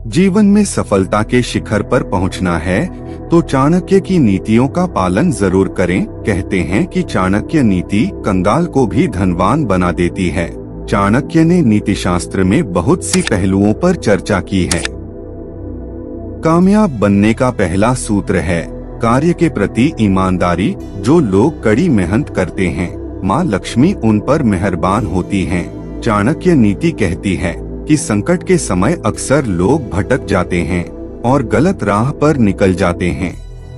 जीवन में सफलता के शिखर पर पहुंचना है तो चाणक्य की नीतियों का पालन जरूर करें। कहते हैं कि चाणक्य नीति कंगाल को भी धनवान बना देती है। चाणक्य ने नीतिशास्त्र में बहुत सी पहलुओं पर चर्चा की है। कामयाब बनने का पहला सूत्र है कार्य के प्रति ईमानदारी। जो लोग कड़ी मेहनत करते हैं, माँ लक्ष्मी उन पर मेहरबान होती हैं। चाणक्य नीति कहती है कि संकट के समय अक्सर लोग भटक जाते हैं और गलत राह पर निकल जाते हैं।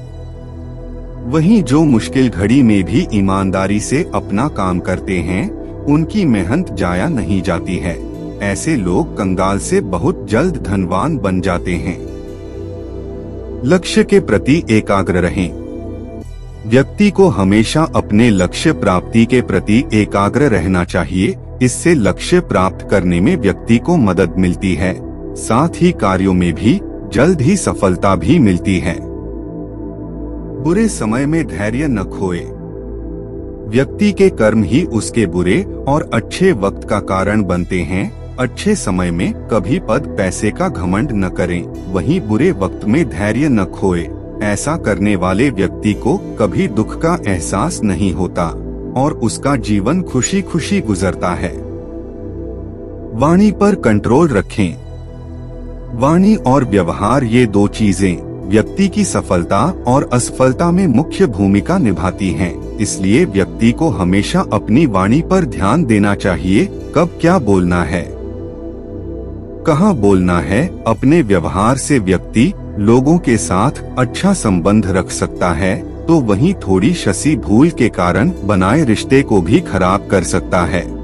वहीं जो मुश्किल घड़ी में भी ईमानदारी से अपना काम करते हैं, उनकी मेहनत जाया नहीं जाती है। ऐसे लोग कंगाल से बहुत जल्द धनवान बन जाते हैं। लक्ष्य के प्रति एकाग्र रहें। व्यक्ति को हमेशा अपने लक्ष्य प्राप्ति के प्रति एकाग्र रहना चाहिए। इससे लक्ष्य प्राप्त करने में व्यक्ति को मदद मिलती है, साथ ही कार्यों में भी जल्द ही सफलता भी मिलती है। बुरे समय में धैर्य न खोए। व्यक्ति के कर्म ही उसके बुरे और अच्छे वक्त का कारण बनते हैं। अच्छे समय में कभी पद पैसे का घमंड न करें, वहीं बुरे वक्त में धैर्य न खोए। ऐसा करने वाले व्यक्ति को कभी दुख का एहसास नहीं होता और उसका जीवन खुशी खुशी गुजरता है। वाणी पर कंट्रोल रखें। वाणी और व्यवहार, ये दो चीजें व्यक्ति की सफलता और असफलता में मुख्य भूमिका निभाती हैं। इसलिए व्यक्ति को हमेशा अपनी वाणी पर ध्यान देना चाहिए। कब क्या बोलना है, कहाँ बोलना है। अपने व्यवहार से व्यक्ति लोगों के साथ अच्छा संबंध रख सकता है, तो वहीं थोड़ी सी भूल के कारण बनाए रिश्ते को भी खराब कर सकता है।